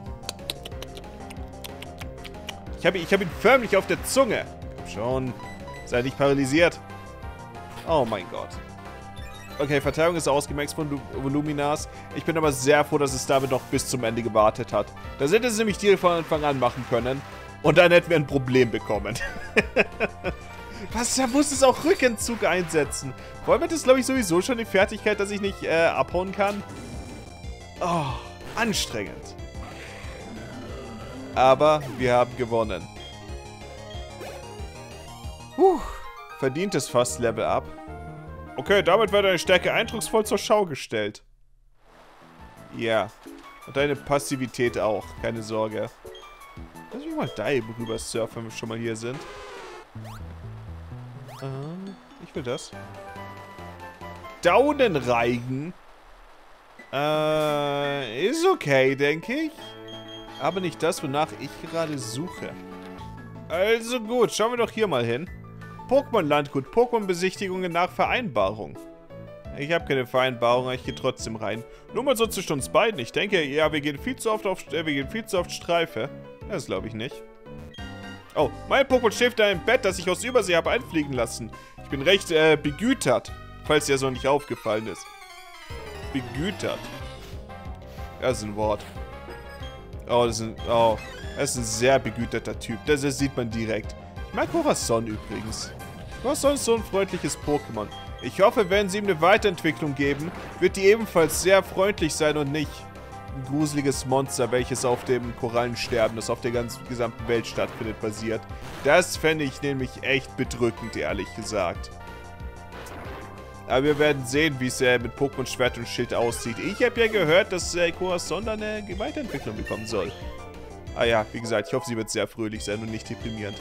Ich hab ihn förmlich auf der Zunge. Komm schon. Sei nicht paralysiert. Oh mein Gott. Okay, Verteidigung ist ausgemaxt von Voluminas. Ich bin aber sehr froh, dass es damit noch bis zum Ende gewartet hat. Das hätte es nämlich direkt von Anfang an machen können. Und dann hätten wir ein Problem bekommen. Was, da muss es auch Rückentzug einsetzen. Vor allem hat es, glaube ich, sowieso schon die Fertigkeit, dass ich nicht abhauen kann. Oh, anstrengend. Aber wir haben gewonnen. Verdientes fast Level Up. Okay, damit wird deine Stärke eindrucksvoll zur Schau gestellt. Ja. Und deine Passivität auch. Keine Sorge. Lass mich mal da eben rüber surfen, wenn wir schon mal hier sind. Ich will das. Daunenreigen. Ist okay, denke ich. Aber nicht das, wonach ich gerade suche. Also gut, schauen wir doch hier mal hin. Pokémon-Landgut, Pokémon-Besichtigungen nach Vereinbarung. Ich habe keine Vereinbarung, aber ich gehe trotzdem rein. Nur mal so zwischen uns beiden. Ich denke, ja, wir gehen viel zu oft auf Streife. Das glaube ich nicht. Oh, mein Pokémon schläft da im Bett, das ich aus Übersee habe einfliegen lassen. Ich bin recht begütert, falls dir so nicht aufgefallen ist. Begütert. Das ist ein Wort. Oh, das ist ein sehr begüterter Typ. Das sieht man direkt. Ich mag Corazon übrigens. Corazon ist so ein freundliches Pokémon. Ich hoffe, wenn sie ihm eine Weiterentwicklung geben, wird die ebenfalls sehr freundlich sein und nicht ein gruseliges Monster, welches auf dem Korallensterben, das auf der gesamten Welt stattfindet, basiert. Das fände ich nämlich echt bedrückend, ehrlich gesagt. Aber wir werden sehen, wie es mit Pokémon Schwert und Schild aussieht. Ich habe ja gehört, dass Corazon dann eine Weiterentwicklung bekommen soll. Ah ja, wie gesagt, ich hoffe, sie wird sehr fröhlich sein und nicht deprimierend.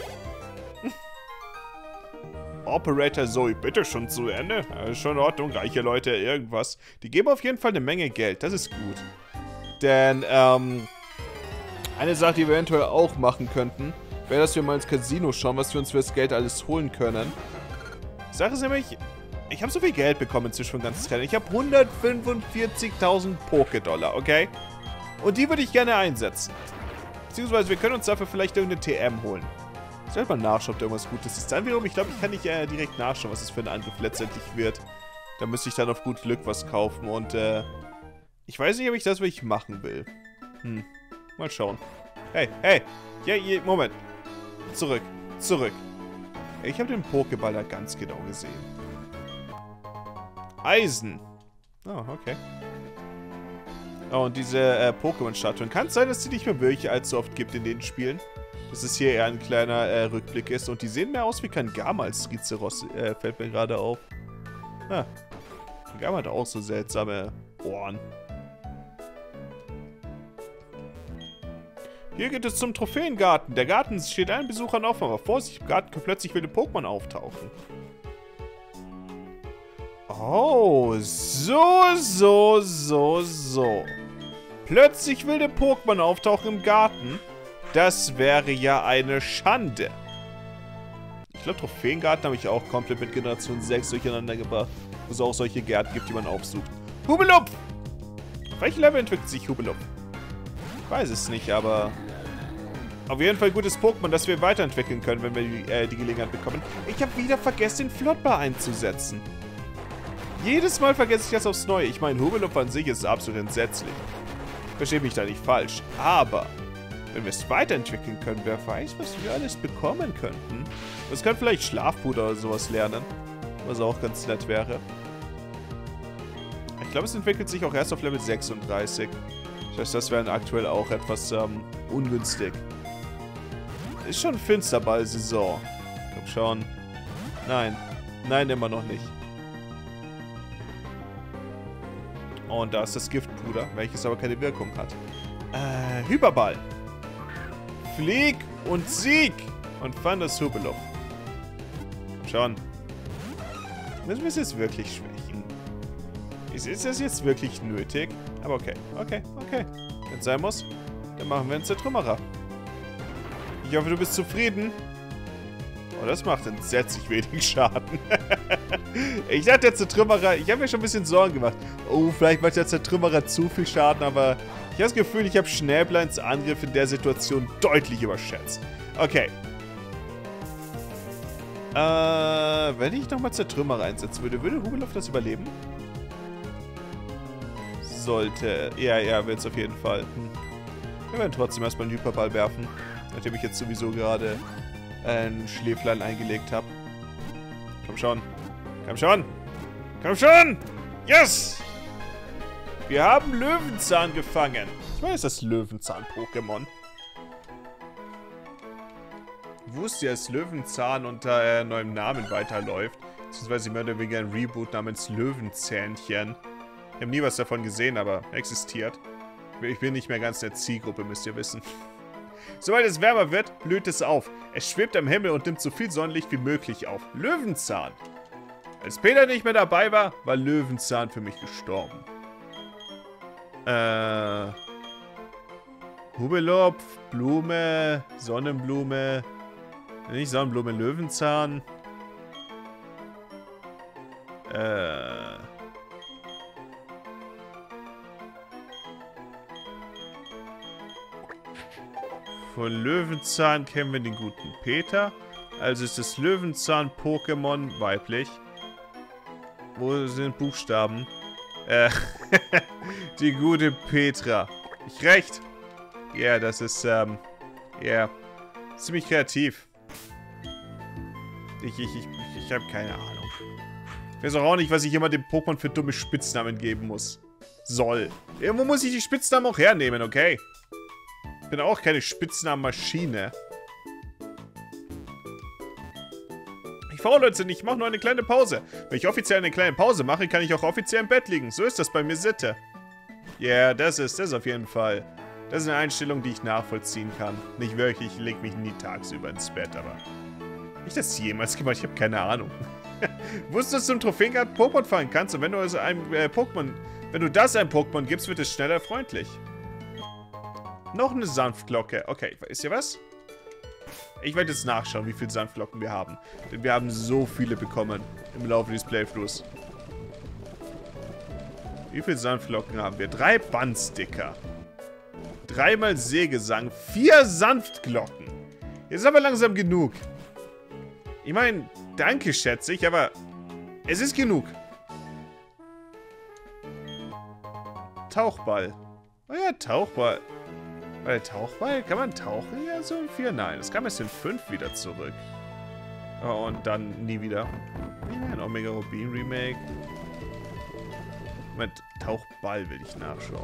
Operator Zoe, bitte schon zu Ende. Schon in Ordnung, reiche Leute, irgendwas. Die geben auf jeden Fall eine Menge Geld, das ist gut. Denn, eine Sache, die wir eventuell auch machen könnten, wäre, dass wir mal ins Casino schauen, was wir uns für das Geld alles holen können. Die Sache ist nämlich, ich habe so viel Geld bekommen inzwischen von ganz Training. Ich habe 145.000 Poké-Dollar, okay? Und die würde ich gerne einsetzen. Beziehungsweise wir können uns dafür vielleicht irgendeine TM holen. Ich sollte mal nachschauen, ob da irgendwas Gutes ist. Dann wiederum, ich glaube, ich kann nicht direkt nachschauen, was es für ein Angriff letztendlich wird. Da müsste ich dann auf gut Glück was kaufen und ich weiß nicht, ob ich das wirklich machen will. Mal schauen. Hey, hey! Ja, Moment. Zurück. Ich habe den Pokéball da ganz genau gesehen. Eisen. Oh, okay. Oh, und diese Pokémon-Statuen. Kann es sein, dass es die nicht mehr wirklich allzu oft gibt in den Spielen? Dass es hier eher ein kleiner Rückblick ist. Und die sehen mehr aus wie Kangama als Rizeros. Fällt mir gerade auf. Ah. Kangama hat auch so seltsame Ohren. Hier geht es zum Trophäengarten. Der Garten steht allen Besuchern offen, aber Vorsicht, im Garten können plötzlich wilde Pokémon auftauchen. Oh, so. Plötzlich wilde Pokémon auftauchen im Garten. Das wäre ja eine Schande. Ich glaube, Trophäengarten habe ich auch komplett mit Generation 6 durcheinander gebracht. Wo es auch solche Gärten gibt, die man aufsucht. Hubelupf! Auf welchem Level entwickelt sich Hubelupf? Ich weiß es nicht, aber auf jeden Fall gutes Pokémon, das wir weiterentwickeln können, wenn wir die Gelegenheit bekommen. Ich habe wieder vergessen, den Flottbar einzusetzen. Jedes Mal vergesse ich das aufs Neue. Ich meine, Hubelupf an sich ist absolut entsetzlich. Verstehe mich da nicht falsch. Aber wenn wir es weiterentwickeln können, wer weiß, was wir alles bekommen könnten. Wir können vielleicht Schlafpuder oder sowas lernen. Was auch ganz nett wäre. Ich glaube, es entwickelt sich auch erst auf Level 36. Das heißt, das wäre aktuell auch etwas ungünstig. Ist schon Finsterball-Saison. Komm schon. Nein. Nein, immer noch nicht. Und da ist das Giftpuder, welches aber keine Wirkung hat. Hyperball. Flieg und Sieg. Und Thunders Hubelupf. Schon. Müssen wir es jetzt wirklich schwächen? Ist das jetzt wirklich nötig? Aber okay. Wenn es sein muss, dann machen wir einen Zertrümmerer. Ich hoffe, du bist zufrieden. Oh, das macht entsetzlich wenig Schaden. Ich dachte, der Zertrümmerer... Ich habe mir schon ein bisschen Sorgen gemacht. Oh, vielleicht macht der Zertrümmerer zu viel Schaden, aber ich habe das Gefühl, ich habe Schnäbleins Angriff in der Situation deutlich überschätzt. Okay. Wenn ich nochmal Zertrümmerer einsetzen würde, würde Hubelupf das überleben? Sollte. Ja, wird es auf jeden Fall. Wir werden trotzdem erstmal einen Hyperball werfen. Nachdem ich jetzt sowieso gerade ein Schläflein eingelegt habe. Komm schon. Yes! Wir haben Löwenzahn gefangen. Ich weiß, das Löwenzahn-Pokémon. Ich wusste ja, dass Löwenzahn unter neuem Namen weiterläuft. Beziehungsweise mehr oder weniger ein Reboot namens Löwenzähnchen. Ich habe nie was davon gesehen, aber existiert. Ich bin nicht mehr ganz in der Zielgruppe, müsst ihr wissen. Sobald es wärmer wird, blüht es auf. Es schwebt am Himmel und nimmt so viel Sonnenlicht wie möglich auf. Löwenzahn. Als Peter nicht mehr dabei war, war Löwenzahn für mich gestorben. Hubelupf, Blume, Sonnenblume. Nicht Sonnenblume, Löwenzahn. Von Löwenzahn kennen wir den guten Peter. Also ist das Löwenzahn-Pokémon weiblich. Wo sind Buchstaben? Die gute Petra. Ich recht? Ja, das ist, ziemlich kreativ. Ich habe keine Ahnung. Ich weiß auch nicht, was ich immer dem Pokémon für dumme Spitznamen geben muss. Irgendwo muss ich die Spitznamen auch hernehmen, okay? Ich bin auch keine Spitznamenmaschine. Ich faullenze nicht, ich mache nur eine kleine Pause. Wenn ich offiziell eine kleine Pause mache, kann ich auch offiziell im Bett liegen. So ist das bei mir Sitte. Ja, yeah, das ist auf jeden Fall. Das ist eine Einstellung, die ich nachvollziehen kann. Nicht wirklich, ich lege mich nie tagsüber ins Bett, aber... Nicht das jemals gemacht, ich habe keine Ahnung. Wusstest du, dass du im Trophäengarten Pokémon fangen kannst und wenn du also einem Pokémon... Wenn du das einem Pokémon gibst, wird es schneller freundlich. Noch eine Sanftglocke. Okay, wisst ihr was? Ich werde jetzt nachschauen, wie viele Sanftglocken wir haben. Denn wir haben so viele bekommen im Laufe des Playthroughs. Wie viele Sanftglocken haben wir? 3 Bandsticker. 3-mal Seegesang, 4 Sanftglocken. Jetzt ist aber langsam genug. Ich meine, danke, schätze ich, aber es ist genug. Tauchball. Oh ja, Tauchball. Bei der Tauchball, kann man tauchen? Ja, so in 4? Nein, es kam erst in 5 wieder zurück. Oh, und dann nie wieder. Ja, ein Omega Rubin Remake. Mit Tauchball will ich nachschauen.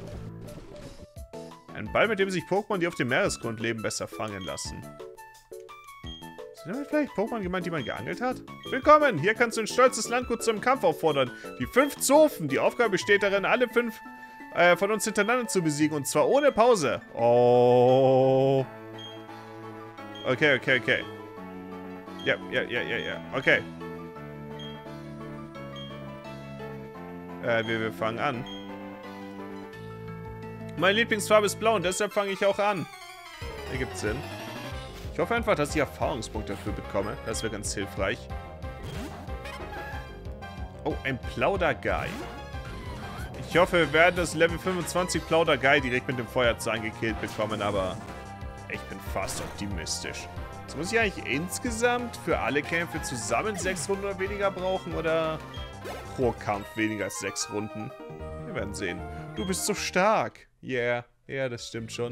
Ein Ball, mit dem sich Pokémon, die auf dem Meeresgrund leben, besser fangen lassen. Sind damit vielleicht Pokémon gemeint, die man geangelt hat? Willkommen! Hier kannst du ein stolzes Landgut zum Kampf auffordern. Die 5 Zofen. Die Aufgabe besteht darin, alle 5 von uns hintereinander zu besiegen. Und zwar ohne Pause. Oh. Okay. Ja. Okay. Wir fangen an. Meine Lieblingsfarbe ist blau und deshalb fange ich auch an. Ergibt Sinn. Ich hoffe einfach, dass ich Erfahrungspunkte dafür bekomme. Das wäre ganz hilfreich. Oh, ein Plauderguy. Ich hoffe, wir werden das Level 25 Plauderguy direkt mit dem Feuerzahn gekillt bekommen, aber ich bin fast optimistisch. Jetzt muss ich eigentlich insgesamt für alle Kämpfe zusammen 6 Runden oder weniger brauchen oder pro Kampf weniger als 6 Runden? Wir werden sehen. Du bist so stark. Yeah, ja, das stimmt schon.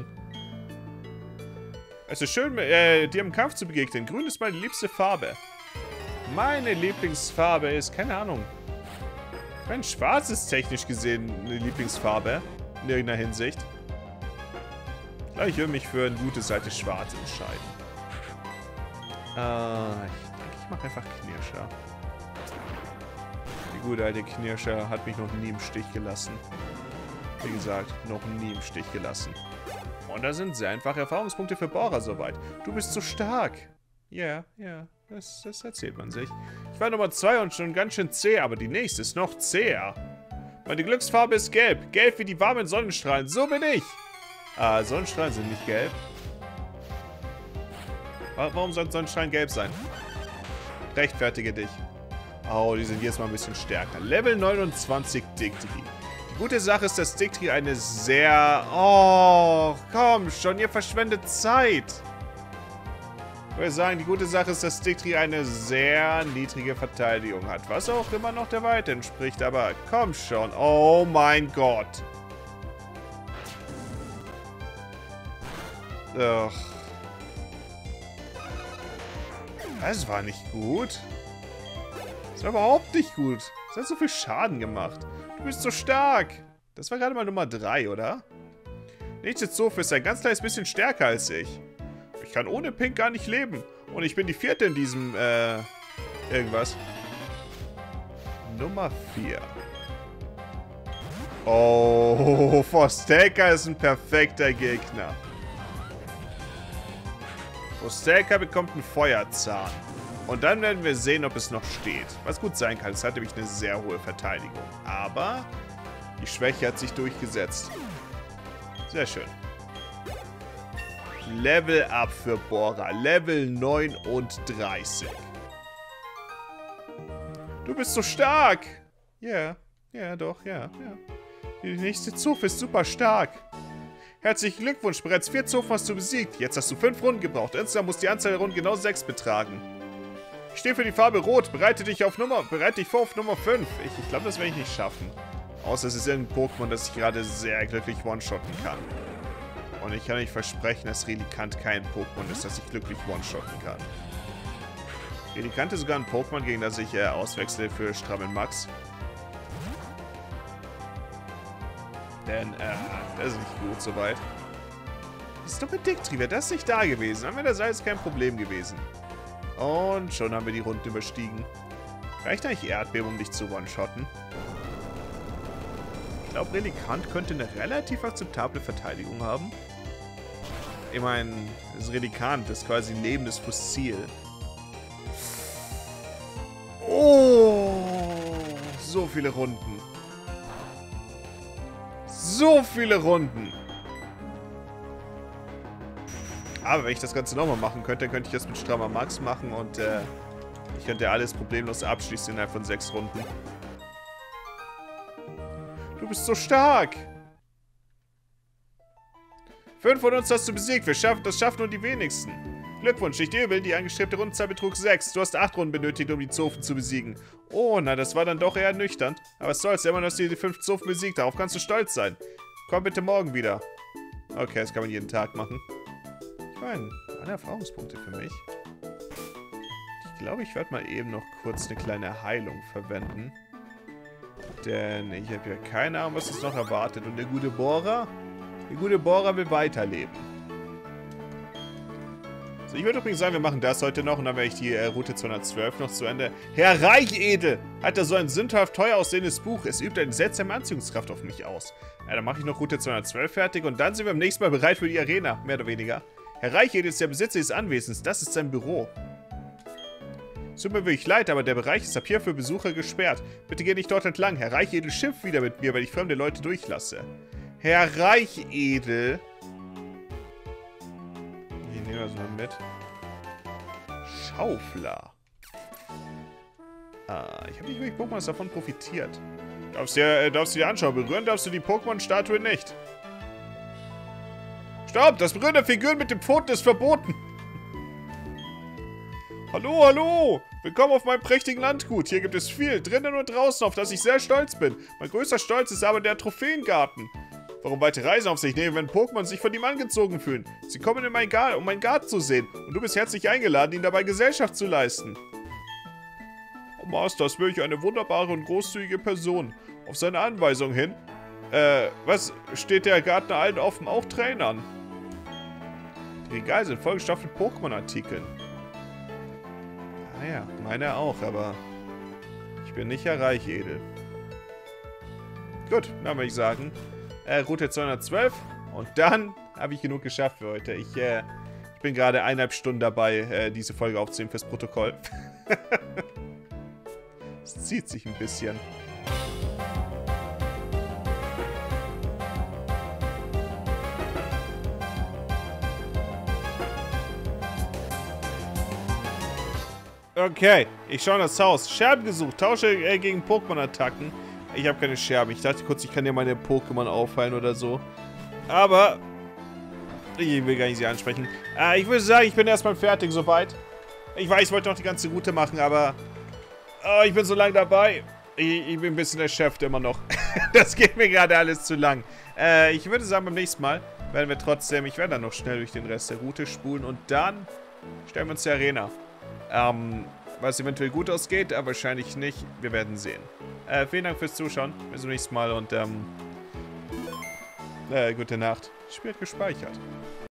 Es ist schön, dir im Kampf zu begegnen. Grün ist meine liebste Farbe. Meine Lieblingsfarbe ist, keine Ahnung. Ich meine, schwarz ist technisch gesehen eine Lieblingsfarbe. In irgendeiner Hinsicht. Ich glaube, ich würde mich für eine gute Seite schwarz entscheiden. Ich denke, ich mache einfach Knirscher. Die gute alte Knirscher hat mich noch nie im Stich gelassen. Wie gesagt, noch nie im Stich gelassen. Und da sind sehr einfache Erfahrungspunkte für Bohrer soweit. Du bist so stark. Ja, das erzählt man sich. Ich war Nummer 2 und schon ganz schön zäh, aber die nächste ist noch zäher. Meine Glücksfarbe ist gelb. Gelb wie die warmen Sonnenstrahlen. So bin ich. Sonnenstrahlen sind nicht gelb. Warum sollten Sonnenstrahlen gelb sein? Rechtfertige dich. Oh, die sind jetzt mal ein bisschen stärker. Level 29 Dictri. Die gute Sache ist, dass Dictri eine sehr... Oh, komm schon, ihr verschwendet Zeit. Ich würde sagen, die gute Sache ist, dass Dictri eine sehr niedrige Verteidigung hat. Was auch immer noch der Weite entspricht, aber komm schon. Oh mein Gott. Ugh. Das war nicht gut. Das war überhaupt nicht gut. Das hat so viel Schaden gemacht. Du bist so stark. Das war gerade mal Nummer 3, oder? Nichtsdestotrotz ist ein ganz kleines bisschen stärker als ich. Ich kann ohne Pink gar nicht leben. Und ich bin die 4. in diesem, irgendwas. Nummer 4. Oh, Forstelka ist ein perfekter Gegner. Forstelka bekommt einen Feuerzahn. Und dann werden wir sehen, ob es noch steht. Was gut sein kann, es hat nämlich eine sehr hohe Verteidigung. Aber die Schwäche hat sich durchgesetzt. Sehr schön. Level Up für Bohrer. Level 39. Du bist so stark. Ja, doch. Die nächste Zofe ist super stark. Herzlichen Glückwunsch, bereits 4 Zofen hast du besiegt. Jetzt hast du 5 Runden gebraucht. Insgesamt muss die Anzahl der Runden genau 6 betragen. Ich stehe für die Farbe Rot. Bereite dich vor auf Nummer 5. Ich glaube, das werde ich nicht schaffen. Außer es ist irgendein Pokémon, das ich gerade sehr glücklich one-shotten kann. Und ich kann nicht versprechen, dass Relikant kein Pokémon ist, das ich glücklich one-shotten kann. Relikant ist sogar ein Pokémon, gegen das ich auswechsle für Strammel Max. Denn, das ist nicht gut soweit. Das ist doch mit Dictri. Wäre das nicht da gewesen, dann wäre das alles kein Problem gewesen. Und schon haben wir die Runden überstiegen. Reicht eigentlich Erdbeben, um dich zu one-shotten? Ich glaube, Relikant könnte eine relativ akzeptable Verteidigung haben. Ich meine, das Relikant ist quasi ein lebendes Fossil. Oh, so viele Runden. So viele Runden. Aber wenn ich das Ganze nochmal machen könnte, dann könnte ich das mit Strammer Max machen und ich könnte alles problemlos abschließen innerhalb von 6 Runden. Du bist so stark. 5 von uns hast du besiegt. Das schaffen nur die wenigsten. Glückwunsch, nicht übel. Die angestrebte Rundenzahl betrug 6. Du hast 8 Runden benötigt, um die Zofen zu besiegen. Oh, na, das war dann doch eher nüchtern. Aber was soll's, immerhin hast du die 5 Zofen besiegt. Darauf kannst du stolz sein. Komm bitte morgen wieder. Okay, das kann man jeden Tag machen. Ich meine, alle Erfahrungspunkte für mich. Ich glaube, ich werde mal eben noch kurz eine kleine Heilung verwenden. Denn ich habe ja keine Ahnung, was uns noch erwartet. Und der gute Bohrer? Der gute Bohrer will weiterleben. So, ich würde übrigens sagen, wir machen das heute noch und dann werde ich die Route 212 noch zu Ende. Herr Reichedel hat da so ein sündhaft teuer aussehendes Buch. Es übt eine seltsame Anziehungskraft auf mich aus. Ja, dann mache ich noch Route 212 fertig und dann sind wir beim nächsten Mal bereit für die Arena, mehr oder weniger. Herr Reichedel ist der Besitzer des Anwesens. Das ist sein Büro. Es tut mir wirklich leid, aber der Bereich ist ab hier für Besucher gesperrt. Bitte geh nicht dort entlang. Herr Reichedel schimpft wieder mit mir, weil ich fremde Leute durchlasse. Herr Reichedel... Ich nehme das mal mit. Schaufler. Ah, ich habe nicht wirklich Pokémon davon profitiert. Darfst du dir anschauen. Berühren darfst du die Pokémon-Statue nicht. Stopp! Das Berühren der Figuren mit dem Pfoten ist verboten. Hallo, hallo! Willkommen auf meinem prächtigen Landgut. Hier gibt es viel, drinnen und draußen, auf das ich sehr stolz bin. Mein größter Stolz ist aber der Trophäengarten. Warum weite Reisen auf sich nehmen, wenn Pokémon sich von ihm angezogen fühlen? Sie kommen in meinen Garten, um meinen Garten zu sehen. Und du bist herzlich eingeladen, ihnen dabei Gesellschaft zu leisten. Oh Master, das will ich eine wunderbare und großzügige Person. Auf seine Anweisung hin. Was steht der Gärtner allen offen? Auch Trainern. Die Regale sind vollgestopft mit Pokémon-Artikeln. Ah ja, meine auch, aber ich bin nicht Herr Reichedel. Gut, dann würde ich sagen, Route 212 und dann habe ich genug geschafft für heute. Ich bin gerade 1,5 Stunden dabei, diese Folge aufzunehmen fürs Protokoll. Es zieht sich ein bisschen. Okay, ich schaue in das Haus. Scherben gesucht. Tausche gegen Pokémon-Attacken. Ich habe keine Scherben. Ich dachte kurz, ich kann ja meine Pokémon aufheilen oder so. Aber ich will gar nicht sie ansprechen. Ich würde sagen, ich bin erstmal fertig soweit. Ich weiß, ich wollte noch die ganze Route machen, aber ich bin so lange dabei. Ich bin ein bisschen erschöpft immer noch. Das geht mir gerade alles zu lang. Ich würde sagen, beim nächsten Mal werden wir trotzdem, ich werde dann noch schnell durch den Rest der Route spulen und dann stellen wir uns die Arena. Was eventuell gut ausgeht, aber wahrscheinlich nicht. Wir werden sehen. Vielen Dank fürs Zuschauen. Bis zum nächsten Mal und gute Nacht. Das Spiel hat gespeichert.